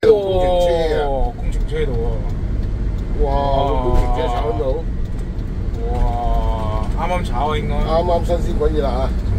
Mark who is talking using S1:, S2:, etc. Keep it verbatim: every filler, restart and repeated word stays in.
S1: 工程車啊！
S2: 工程車度喎，
S1: 哇！工程車炒緊到，
S2: 哇！啱啱炒啊應該，
S1: 啱啱新鮮滾熱辣啊！